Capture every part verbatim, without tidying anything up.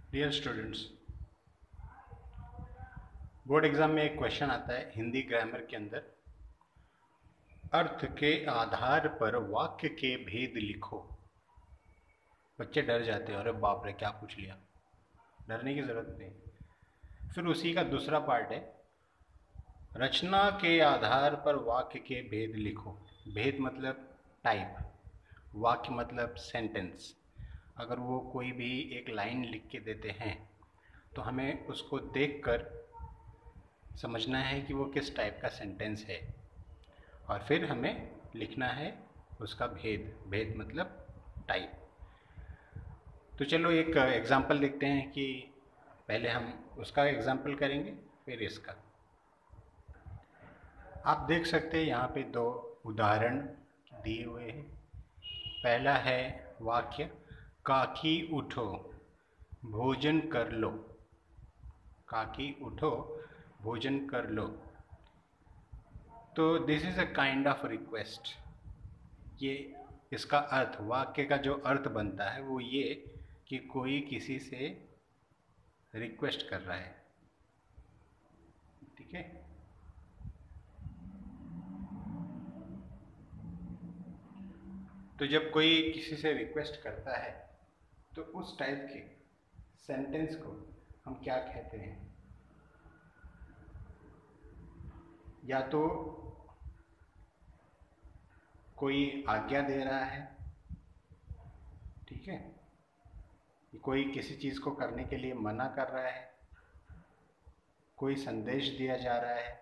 Dear students, board exam में एक question आता है हिंदी ग्रामर के अंदर, अर्थ के आधार पर वाक्य के भेद लिखो। बच्चे डर जाते हैं, अरे बाप रे क्या पूछ लिया। डरने की जरूरत नहीं। फिर उसी का दूसरा पार्ट है, रचना के आधार पर वाक्य के भेद लिखो। भेद मतलब टाइप, वाक्य मतलब सेंटेंस। अगर वो कोई भी एक लाइन लिख के देते हैं तो हमें उसको देखकर समझना है कि वो किस टाइप का सेंटेंस है, और फिर हमें लिखना है उसका भेद। भेद मतलब टाइप। तो चलो एक एग्जांपल देखते हैं कि पहले हम उसका एग्जांपल करेंगे फिर इसका। आप देख सकते हैं यहाँ पे दो उदाहरण दिए हुए हैं। पहला है वाक्य, काकी उठो भोजन कर लो। काकी उठो भोजन कर लो। तो this is a kind of request. ये इसका अर्थ, वाक्य का जो अर्थ बनता है वो ये कि कोई किसी से रिक्वेस्ट कर रहा है। ठीक है। तो जब कोई किसी से रिक्वेस्ट करता है तो उस टाइप के सेंटेंस को हम क्या कहते हैं? या तो कोई आज्ञा दे रहा है, ठीक है, कोई किसी चीज को करने के लिए मना कर रहा है, कोई संदेश दिया जा रहा है,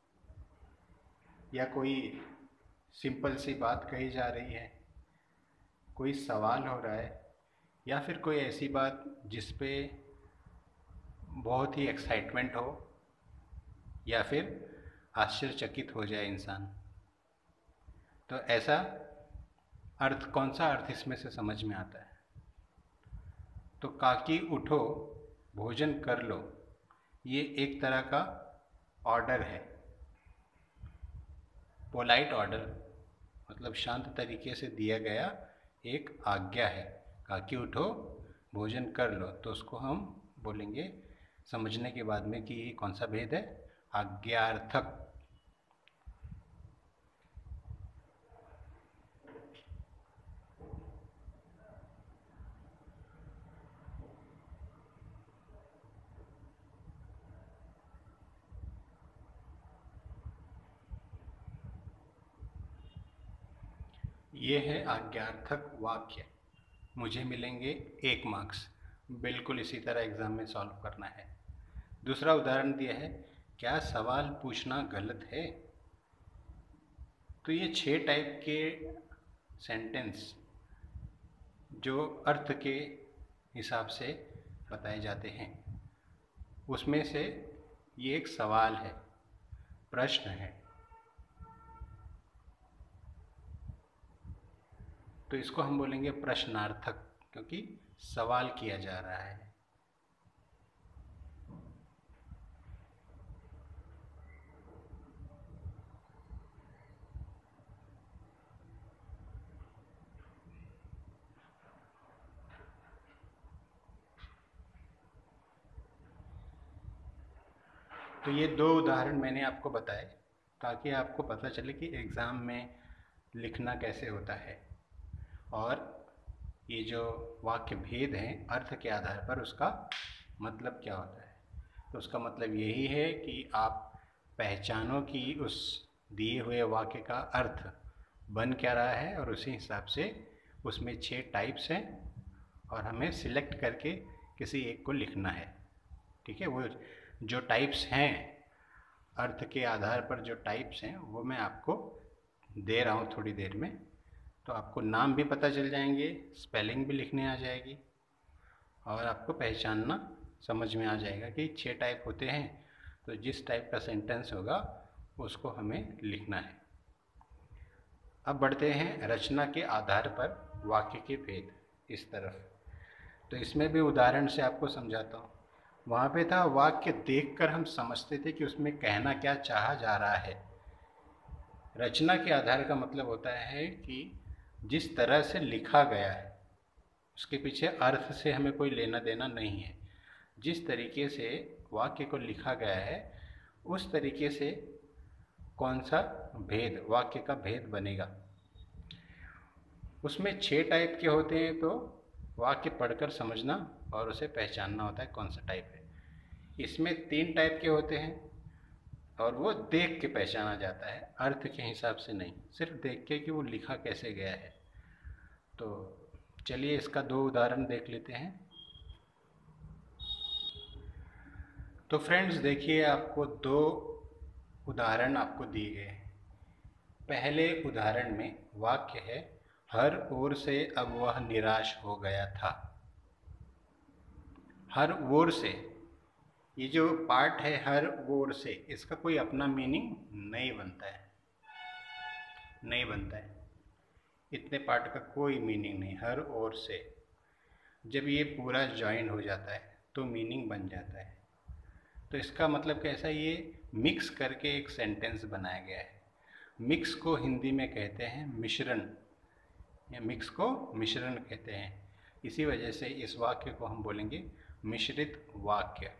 या कोई सिंपल सी बात कही जा रही है, कोई सवाल हो रहा है, या फिर कोई ऐसी बात जिस पे बहुत ही एक्साइटमेंट हो या फिर आश्चर्यचकित हो जाए इंसान। तो ऐसा अर्थ, कौन सा अर्थ इसमें से समझ में आता है? तो काकी उठो भोजन कर लो, ये एक तरह का ऑर्डर है, पोलाइट ऑर्डर, मतलब शांत तरीके से दिया गया एक आज्ञा है। काकी उठो भोजन कर लो, तो उसको हम बोलेंगे समझने के बाद में कि ये कौन सा भेद है? आज्ञार्थक। ये है आज्ञार्थक वाक्य। मुझे मिलेंगे एक मार्क्स। बिल्कुल इसी तरह एग्जाम में सॉल्व करना है। दूसरा उदाहरण दिया है, क्या सवाल पूछना गलत है? तो ये छह टाइप के सेंटेंस जो अर्थ के हिसाब से बताए जाते हैं, उसमें से ये एक सवाल है, प्रश्न है। तो इसको हम बोलेंगे प्रश्नार्थक, क्योंकि सवाल किया जा रहा है। तो ये दो उदाहरण मैंने आपको बताए ताकि आपको पता चले कि एग्ज़ाम में लिखना कैसे होता है, और ये जो वाक्य भेद हैं अर्थ के आधार पर उसका मतलब क्या होता है। तो उसका मतलब यही है कि आप पहचानो कि उस दिए हुए वाक्य का अर्थ बन क्या रहा है, और उसी हिसाब से उसमें छह टाइप्स हैं और हमें सिलेक्ट करके किसी एक को लिखना है। ठीक है। वो जो टाइप्स हैं, अर्थ के आधार पर जो टाइप्स हैं, वो मैं आपको दे रहा हूँ थोड़ी देर में। तो आपको नाम भी पता चल जाएंगे, स्पेलिंग भी लिखने आ जाएगी, और आपको पहचानना समझ में आ जाएगा कि छह टाइप होते हैं। तो जिस टाइप का सेंटेंस होगा उसको हमें लिखना है। अब बढ़ते हैं रचना के आधार पर वाक्य के भेद इस तरफ। तो इसमें भी उदाहरण से आपको समझाता हूँ। वहाँ पे था, वाक्य देखकर हम समझते थे कि उसमें कहना क्या चाहा जा रहा है। रचना के आधार का मतलब होता है कि जिस तरह से लिखा गया है उसके पीछे अर्थ से हमें कोई लेना देना नहीं है। जिस तरीके से वाक्य को लिखा गया है उस तरीके से कौन सा भेद, वाक्य का भेद बनेगा। उसमें छह टाइप के होते हैं, तो वाक्य पढ़कर समझना और उसे पहचानना होता है कौन सा टाइप है। इसमें तीन टाइप के होते हैं और वो देख के पहचाना जाता है, अर्थ के हिसाब से नहीं, सिर्फ देख के कि वो लिखा कैसे गया है। तो चलिए इसका दो उदाहरण देख लेते हैं। तो फ्रेंड्स देखिए, आपको दो उदाहरण आपको दिए गए हैं। पहले उदाहरण में वाक्य है, हर ओर से अब वह निराश हो गया था। हर ओर से, ये जो पार्ट है हर ओर से, इसका कोई अपना मीनिंग नहीं बनता है, नहीं बनता है। इतने पार्ट का कोई मीनिंग नहीं। हर ओर से जब ये पूरा ज्वाइन हो जाता है तो मीनिंग बन जाता है। तो इसका मतलब कैसा, ये मिक्स करके एक सेंटेंस बनाया गया है। मिक्स को हिंदी में कहते हैं मिश्रण, या मिक्स को मिश्रण कहते हैं। इसी वजह से इस वाक्य को हम बोलेंगे मिश्रित वाक्य।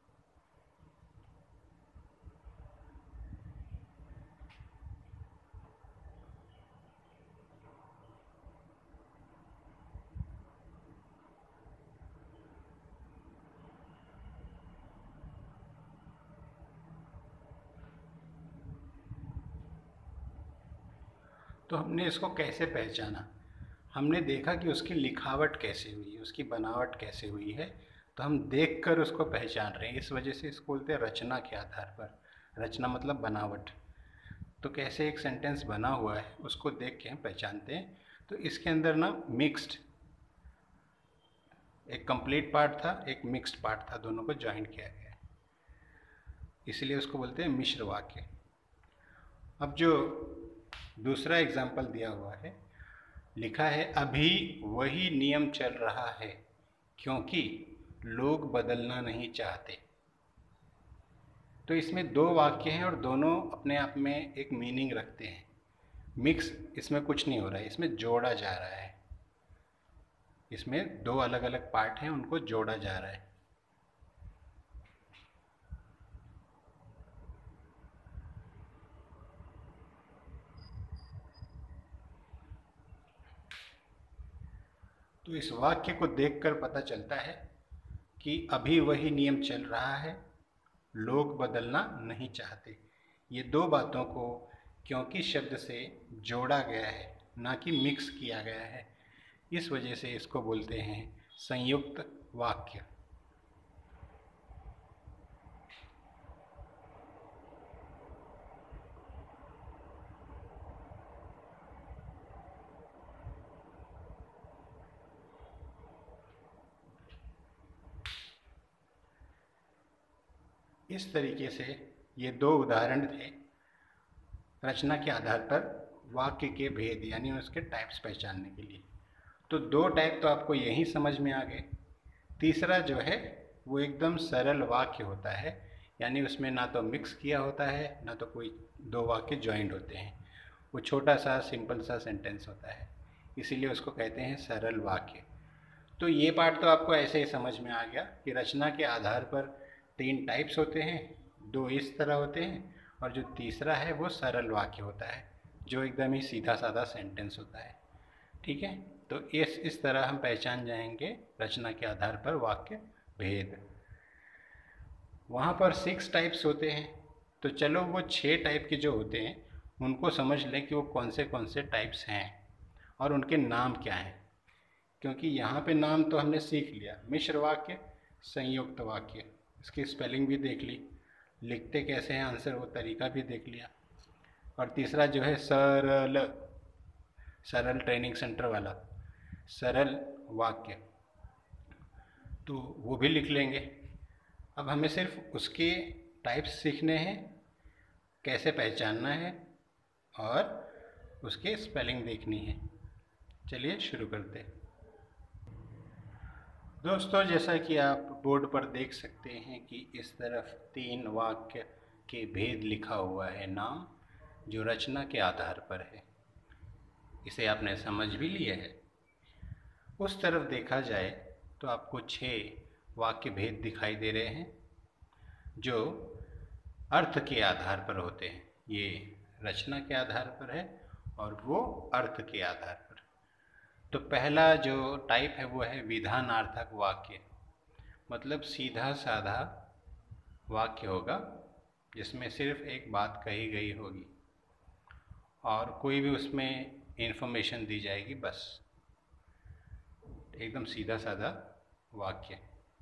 तो हमने इसको कैसे पहचाना, हमने देखा कि उसकी लिखावट कैसे हुई, उसकी बनावट कैसे हुई है, तो हम देखकर उसको पहचान रहे हैं। इस वजह से इसको बोलते हैं रचना के आधार पर। रचना मतलब बनावट। तो कैसे एक सेंटेंस बना हुआ है उसको देख के हम पहचानते हैं। तो इसके अंदर ना मिक्स्ड, एक कंप्लीट पार्ट था, एक मिक्स्ड पार्ट था, दोनों को ज्वाइन किया गया है, इसलिए उसको बोलते हैं मिश्र वाक्य। अब जो दूसरा एग्जाम्पल दिया हुआ है, लिखा है अभी वही नियम चल रहा है क्योंकि लोग बदलना नहीं चाहते। तो इसमें दो वाक्य हैं और दोनों अपने आप में एक मीनिंग रखते हैं। मिक्स इसमें कुछ नहीं हो रहा है, इसमें जोड़ा जा रहा है। इसमें दो अलग अलग पार्ट हैं, उनको जोड़ा जा रहा है। तो इस वाक्य को देखकर पता चलता है कि अभी वही नियम चल रहा है, लोग बदलना नहीं चाहते। ये दो बातों को क्योंकि शब्द से जोड़ा गया है, ना कि मिक्स किया गया है, इस वजह से इसको बोलते हैं संयुक्त वाक्य। इस तरीके से ये दो उदाहरण थे रचना के आधार पर वाक्य के भेद यानी उसके टाइप्स पहचानने के लिए। तो दो टाइप तो आपको यहीं समझ में आ गए। तीसरा जो है वो एकदम सरल वाक्य होता है, यानी उसमें ना तो मिक्स किया होता है ना तो कोई दो वाक्य ज्वाइंट होते हैं। वो छोटा सा सिंपल सा सेंटेंस होता है, इसीलिए उसको कहते हैं सरल वाक्य। तो ये पार्ट तो आपको ऐसे ही समझ में आ गया कि रचना के आधार पर तीन टाइप्स होते हैं, दो इस तरह होते हैं और जो तीसरा है वो सरल वाक्य होता है, जो एकदम ही सीधा साधा सेंटेंस होता है। ठीक है, तो इस इस तरह हम पहचान जाएंगे रचना के आधार पर वाक्य भेद। वहाँ पर सिक्स टाइप्स होते हैं, तो चलो वो छः टाइप के जो होते हैं उनको समझ लें कि वो कौन से कौन से टाइप्स हैं और उनके नाम क्या हैं। क्योंकि यहाँ पे नाम तो हमने सीख लिया, मिश्र वाक्य, संयुक्त वाक्य, इसकी स्पेलिंग भी देख ली, लिखते कैसे हैं आंसर वो तरीका भी देख लिया। और तीसरा जो है सरल, सरल ट्रेनिंग सेंटर वाला सरल वाक्य, तो वो भी लिख लेंगे। अब हमें सिर्फ उसके टाइप्स सीखने हैं, कैसे पहचानना है और उसके स्पेलिंग देखनी है। चलिए शुरू करते हैं। दोस्तों, जैसा कि आप बोर्ड पर देख सकते हैं कि इस तरफ तीन वाक्य के भेद लिखा हुआ है, नाम जो रचना के आधार पर है। इसे आपने समझ भी लिया है। उस तरफ देखा जाए तो आपको छः वाक्य भेद दिखाई दे रहे हैं जो अर्थ के आधार पर होते हैं। ये रचना के आधार पर है और वो अर्थ के आधार पर। तो पहला जो टाइप है वो है विधानार्थक वाक्य, मतलब सीधा साधा वाक्य होगा जिसमें सिर्फ एक बात कही गई होगी और कोई भी उसमें इन्फॉर्मेशन दी जाएगी, बस एकदम सीधा साधा वाक्य।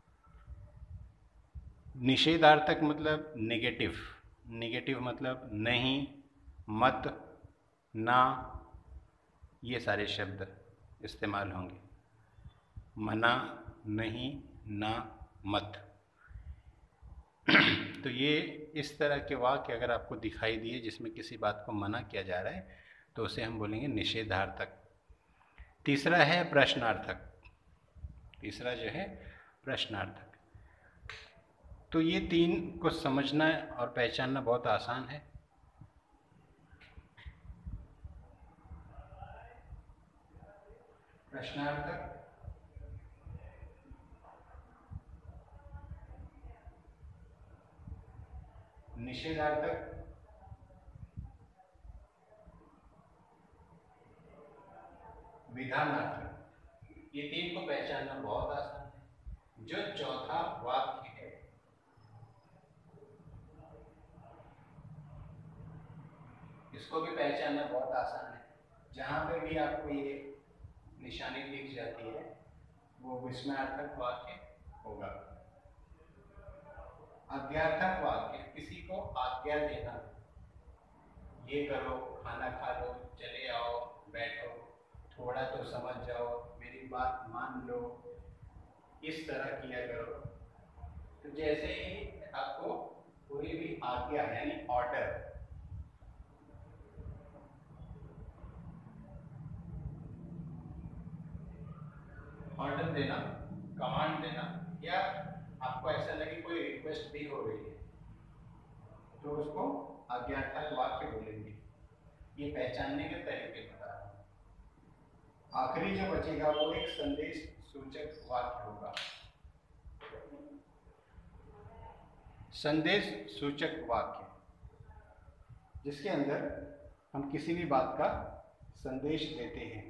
निषेधार्थक मतलब नेगेटिव, नेगेटिव मतलब नहीं, मत, ना, ये सारे शब्द इस्तेमाल होंगे। मना, नहीं, ना, मत। तो ये इस तरह के वाक्य अगर आपको दिखाई दिए जिसमें किसी बात को मना किया जा रहा है तो उसे हम बोलेंगे निषेधार्थक। तीसरा है प्रश्नार्थक। तीसरा जो है प्रश्नार्थक। तो ये तीन को समझना और पहचानना बहुत आसान है। प्रश्नार्थक, निषेधार्थक, विधानार्थक। ये तीन को पहचानना बहुत आसान है। जो चौथा वाक्य है इसको भी पहचानना बहुत आसान है। जहां पे भी आपको ये निशानी दिख जाती है वो विस्मयार्थक वाक्य होगा। आज्ञार्थक वाक्य, किसी को आज्ञा देना, ये करो, खाना खा लो, चले आओ, बैठो, थोड़ा तो समझ जाओ, मेरी बात मान लो, इस तरह किया करो। तो जैसे ही आपको कोई भी आज्ञा यानी ऑर्डर, ऑर्डर देना, कमांड देना, या आपको ऐसा लगे कोई रिक्वेस्ट भी हो रही है तो उसको आज्ञार्थक वाक्य बोलेंगे। ये पहचानने के तरीके बता रहा हूं। आखिरी जो बचेगा वो एक संदेश सूचक वाक्य होगा। संदेश सूचक वाक्य जिसके अंदर हम किसी भी बात का संदेश देते हैं।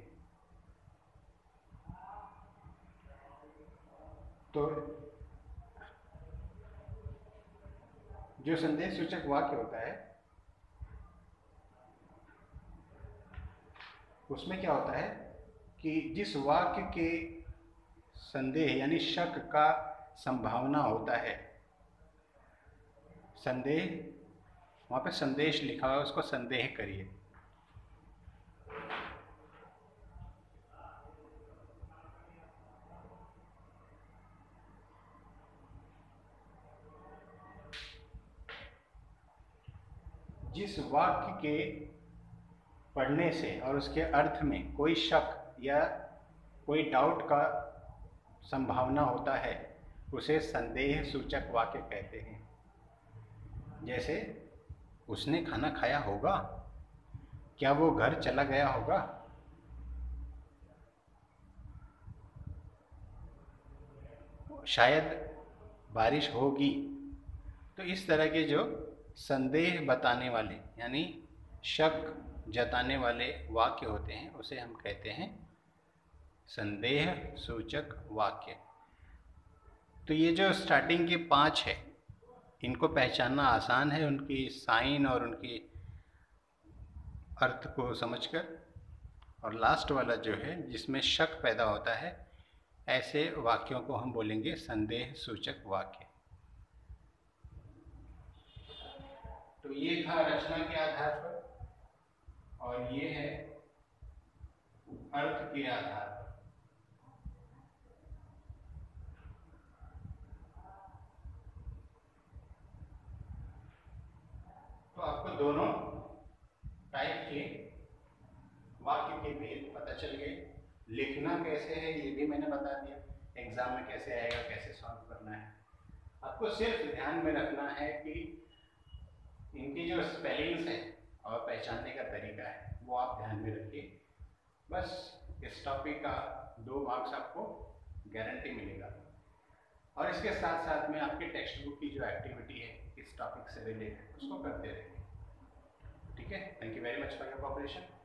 तो जो संदेश सूचक वाक्य होता है उसमें क्या होता है कि जिस वाक्य के संदेह यानी शक का संभावना होता है, संदेह, वहां पे संदेश लिखा हुआ है, उसको संदेह करिए। जिस वाक्य के पढ़ने से और उसके अर्थ में कोई शक या कोई डाउट का संभावना होता है उसे संदेह सूचक वाक्य कहते हैं। जैसे उसने खाना खाया होगा, क्या वो घर चला गया होगा, शायद बारिश होगी। तो इस तरह के जो संदेह बताने वाले यानी शक जताने वाले वाक्य होते हैं उसे हम कहते हैं संदेह सूचक वाक्य। तो ये जो स्टार्टिंग के पांच है इनको पहचानना आसान है उनकी साइन और उनकी अर्थ को समझकर, और लास्ट वाला जो है जिसमें शक पैदा होता है, ऐसे वाक्यों को हम बोलेंगे संदेह सूचक वाक्य। तो ये था रचना के आधार पर और ये है अर्थ के आधार पर। तो आपको दोनों टाइप के वाक्य के भेद पता चल गए। लिखना कैसे है ये भी मैंने बता दिया, एग्जाम में कैसे आएगा, कैसे सॉल्व करना है। आपको सिर्फ ध्यान में रखना है कि इनकी जो स्पेलिंग्स है और पहचानने का तरीका है वो आप ध्यान में रखिए। बस इस टॉपिक का दो मार्क्स आपको गारंटी मिलेगा। और इसके साथ साथ में आपके टेक्स्ट बुक की जो एक्टिविटी है इस टॉपिक से रिलेटेड उसको करते रहेंगे। ठीक है, thank you very much for your cooperation.